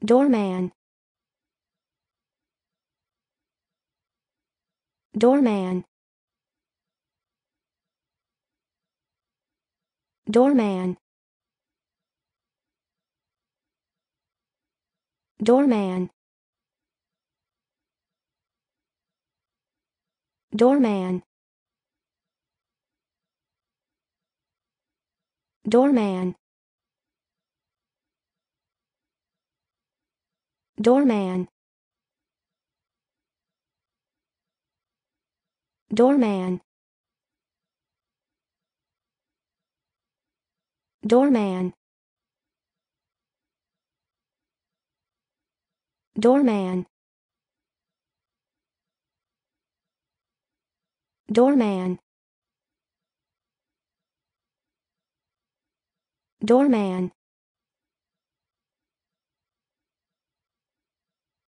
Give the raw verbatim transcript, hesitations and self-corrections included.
Doorman. Doorman. Doorman. Doorman. Doorman. Doorman. Doorman. Doorman. Doorman. Doorman. Doorman. Doorman.